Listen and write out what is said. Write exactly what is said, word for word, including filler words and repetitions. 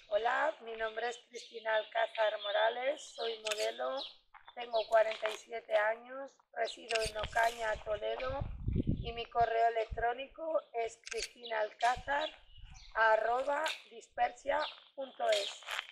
Hola, mi nombre es Cristina Alcázar Morales, soy modelo, tengo cuarenta y siete años, resido en Ocaña, Toledo, y mi correo electrónico es cristinaalcázar arroba dispersia punto es.